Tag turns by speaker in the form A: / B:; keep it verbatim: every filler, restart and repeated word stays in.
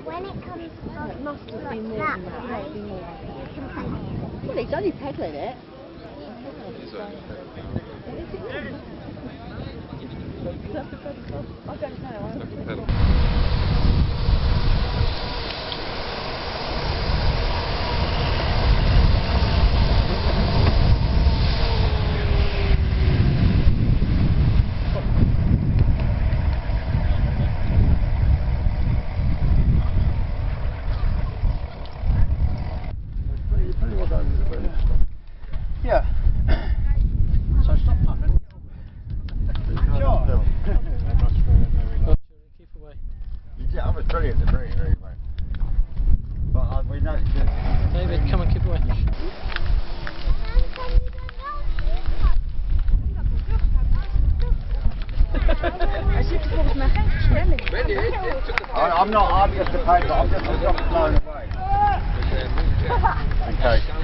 A: when it comes from it must have been more than that. You can play it.
B: Well, he's only peddling it. I don't know.
C: Yeah. So stop pumping. Sure.
D: Keep away.
C: Yeah, I was brilliant, brilliant, brilliant. But uh, we noticed it.
D: David, come on, keep away.
C: I, I'm not, I'm just a paper, I'm just, I'm just blown away. Okay.